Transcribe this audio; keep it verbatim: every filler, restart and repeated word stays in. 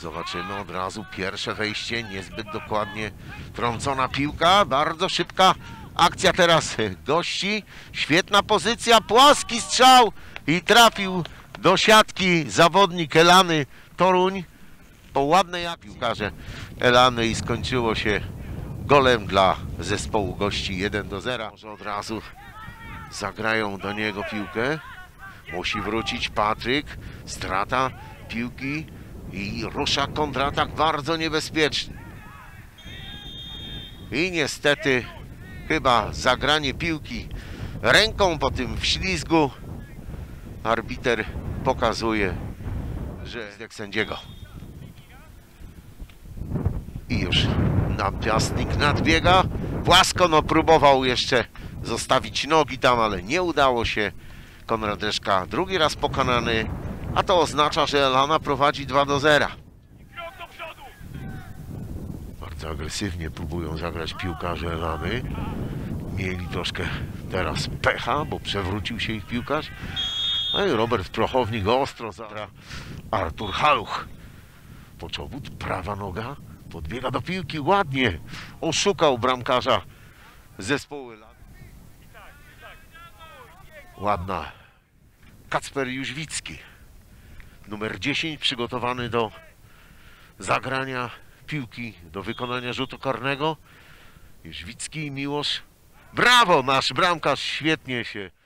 Zobaczymy od razu pierwsze wejście, niezbyt dokładnie trącona piłka, bardzo szybka akcja teraz gości, świetna pozycja, płaski strzał i trafił do siatki zawodnik Elany Toruń po ładnej akcji piłkarze Elany i skończyło się golem dla zespołu gości jeden do zera. Może od razu zagrają do niego piłkę, musi wrócić Patryk, strata piłki i rusza kontratak bardzo niebezpieczny. I niestety chyba zagranie piłki ręką po tym wślizgu arbiter pokazuje, że jak sędziego. I już napastnik nadbiega. Płasko, no próbował jeszcze zostawić nogi tam, ale nie udało się. Konrad Reszka drugi raz pokonany, a to oznacza, że Elana prowadzi dwa do zera. Bardzo agresywnie próbują zagrać piłkarze Elany. Mieli troszkę teraz pecha, bo przewrócił się ich piłkarz. No i Robert Prochownik ostro zagra. Artur Haluch. Poczobut, prawa noga. Podbiega do piłki, ładnie oszukał bramkarza zespołu Elany. Ładna. Kacper Jóźwicki. Numer dziesięć, przygotowany do zagrania piłki, do wykonania rzutu karnego. Jóźwicki i Miłosz. Brawo, nasz bramkarz świetnie się